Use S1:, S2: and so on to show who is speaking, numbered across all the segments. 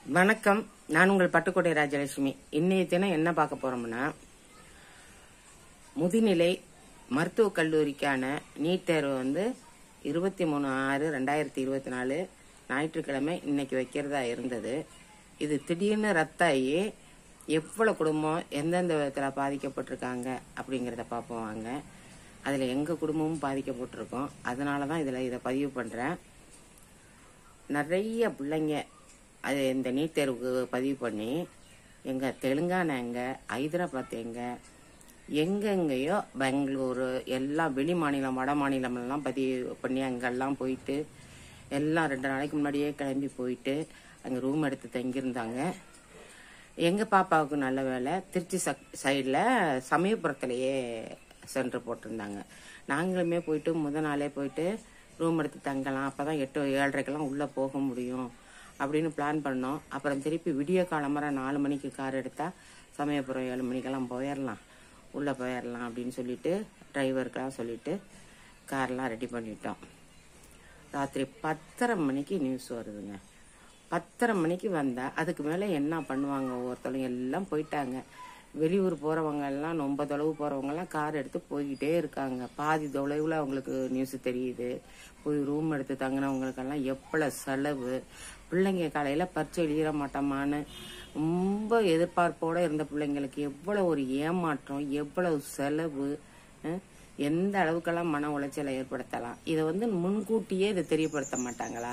S1: வணக்கம். நான் உங்கள் பட்டுக்கோட்டை ராஜலட்சுமி. இன்னைய தினம் என்ன பார்க்க போறோம்னா, முதுநிலை மருத்துவக் கல்லூரிக்கான நீட் தேர்வு 23/6/2024 ஞாயிற்றுக்கிழமை இன்னைக்கு வைக்கிறதா இருந்தது. இது திடீர்னு ரத்தாகி எவ்வளவு குடும்பம் எந்தெந்த விதத்துல பாதிக்கப்பட்டிருக்காங்க அப்படிங்கிறத பார்ப்போம் வாங்க. அதுல எங்க குடும்பமும் பாதிக்கப்பட்டிருக்கோம். அதனாலதான் இதை பதிவு பண்றேன். நிறைய பிள்ளைங்க அது இந்த நீட் தேர்வுக்கு பதிவு பண்ணி எங்க தெலுங்கானா எங்க, ஹைதராபாத் எங்கெங்கயோ பெங்களூரு எல்லாம் வெளி மாநிலம் வட மாநிலம் எல்லாம் பதிவு பண்ணி அங்கெல்லாம் போயிட்டு எல்லாம் 2 நாளைக்கு முன்னாடியே கிளம்பி போயிட்டு அங்க ரூம் எடுத்து தங்கியிருந்தாங்க. எங்க பாப்பாவுக்கு நல்ல வேலை திருச்சி சைடில் சமயபுரத்திலேயே சென்டர் போட்டிருந்தாங்க. நாங்களுமே போயிட்டு முதல் நாளே போயிட்டு ரூம் எடுத்து தங்கலாம், அப்பதான் 8-7:30 உள்ள போக முடியும் அப்படின்னு பிளான் பண்ணோம். அப்புறம் திருப்பி விடிய காலம்பர 4 மணிக்கு கார் எடுத்தா சமயபுரம் 7 மணிக்கெல்லாம் போயிடலாம், உள்ள போயிடலாம் அப்படின்னு சொல்லிட்டு டிரைவருக்கெல்லாம் சொல்லிட்டு கார்லாம் ரெடி பண்ணிட்டோம். ராத்திரி 10:30 மணிக்கு நியூஸ் வருதுங்க. 10:30 மணிக்கு வந்தா அதுக்கு மேல என்ன பண்ணுவாங்க? ஒவ்வொருத்தரும் எல்லாம் போயிட்டாங்க. வெளியூர் போறவங்க எல்லாம் ரொம்ப தொலைவு போறவங்க எல்லாம் கார் எடுத்து போய்கிட்டே இருக்காங்க. பாதி தொலைவுல அவங்களுக்கு நியூஸ் தெரியுது. போய் ரூம் எடுத்து தங்கினவங்களுக்கெல்லாம் எவ்வளவு செலவு. பிள்ளைங்க காலையில பரீட்சை எழுதிட மாட்டோமான்னு ரொம்ப எதிர்பார்ப்போட இருந்த பிள்ளைங்களுக்கு எவ்வளவு ஒரு ஏமாற்றம், எவ்வளவு செலவு, எந்த அளவுக்கெல்லாம் மன உளைச்சலை ஏற்படுத்தலாம். இதை முன்கூட்டியே இதை தெரியப்படுத்த மாட்டாங்களா?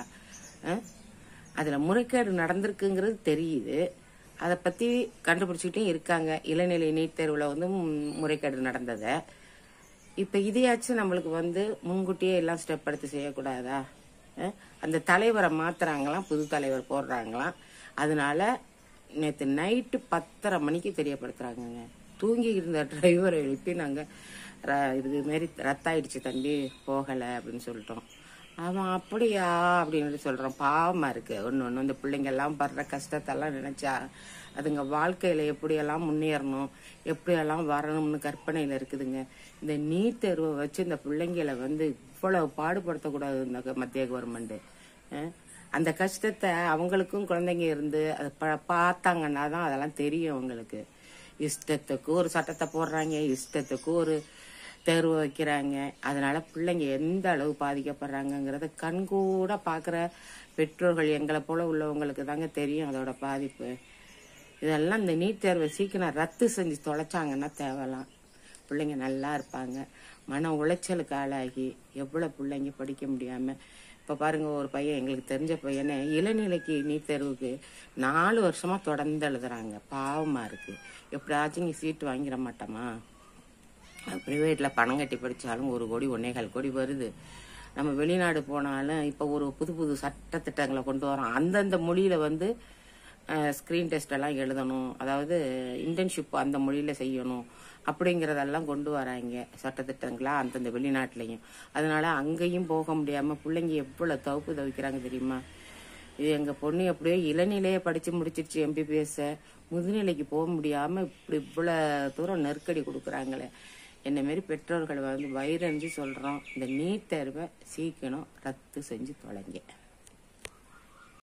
S1: அதுல முறைகேடு நடந்திருக்குங்கிறது தெரியுது, அதை பத்தி கண்டுபிடிச்சுக்கிட்டே இருக்காங்க. இளநிலை நீட் தேர்வுல முறைகேடு நடந்தத இப்ப இதையாச்சும் நம்மளுக்கு முன்கூட்டியே எல்லாம் ஸ்டெப் எடுத்து செய்யக்கூடாதா? அந்த தலைவரை மாத்துறாங்களாம், புது தலைவர் போடுறாங்களாம். அதனால நேற்று நைட்டு 10:30 மணிக்கு தெரியப்படுத்துறாங்க. தூங்கி இருந்த டிரைவரை எழுப்பி நாங்க இது மாரி ரத்தாயிடுச்சு தம்பி போகல அப்படின்னு சொல்லிட்டோம். அவன் அப்படியா அப்படின்னு சொல்றான். பாவமா இருக்கு. ஒன்னு இந்த பிள்ளைங்க எல்லாம் படுற கஷ்டத்தெல்லாம் நினைச்சா அதுங்க வாழ்க்கையில எப்படியெல்லாம் முன்னேறணும், எப்படியெல்லாம் வரணும்னு கற்பனையில இருக்குதுங்க. இந்த நீட் தேர்வை வச்சு இந்த பிள்ளைங்களை இவ்வளவு பாடுபடுத்தக்கூடாது இந்த மத்திய கவர்மெண்ட். அந்த கஷ்டத்தை அவங்களுக்கும் குழந்தைங்க இருந்து அதை பார்த்தாங்கன்னா தான் அதெல்லாம் தெரியும் அவங்களுக்கு. இஷ்டத்துக்கு ஒரு சட்டத்தை போடுறாங்க, இஷ்டத்துக்கு ஒரு தேர்வு வைக்கிறாங்க. அதனால பிள்ளைங்க எந்த அளவு பாதிக்கப்படுறாங்கிறத கண்கூட பாக்குற பெற்றோர்கள் எங்களை போல உள்ளவங்களுக்கு தாங்க தெரியும் அதோட பாதிப்பு. இதெல்லாம் இந்த நீட் தேர்வை சீக்கிரம் ரத்து செஞ்சு தொலைச்சாங்கன்னா தேவலாம், பிள்ளைங்க நல்லா இருப்பாங்க. மன உளைச்சலுக்கு ஆளாகி எவ்வளவு பிள்ளைங்க படிக்க முடியாம இப்ப பாருங்க, ஒரு பையன் எங்களுக்கு தெரிஞ்ச பையனை இளநிலைக்கு நீட் தேர்வுக்கு 4 வருஷமா தொடர்ந்து எழுதுறாங்க. பாவமா இருக்கு. எப்படியாச்சும் நீ சீட்டு வாங்கிட மாட்டோமா? பிரைவேட்ல பணம் கட்டி படிச்சாலும் 1 கோடி 1.25 கோடி வருது. நம்ம வெளிநாடு போனாலும் இப்ப ஒரு புது சட்ட திட்டங்களை கொண்டு வரோம். அந்தந்த மொழியில ஸ்கிரீன் டெஸ்ட் எல்லாம் எழுதணும், அதாவது இன்டர்ன்ஷிப் அந்த மொழியில செய்யணும் அப்படிங்கறதெல்லாம் கொண்டு வராங்க சட்டத்திட்டங்களா அந்தந்த வெளிநாட்டுலயும். அதனால அங்கேயும் போக முடியாம பிள்ளைங்க எவ்வளவு தவிப்பு தவிக்கிறாங்க தெரியுமா? இது எங்க பொண்ணு எப்படியோ இளநிலையே படிச்சு முடிச்சிருச்சு MBBS, முதுநிலைக்கு போக முடியாம இப்படி இவ்வளவு தூரம் நெருக்கடி கொடுக்குறாங்களே. என்ன மாரி பெற்றோர்கள் வயிறறிஞ்சு சொல்றோம், இந்த நீட் தேர்வை சீக்கிரம் ரத்து செஞ்சு தொலைங்க.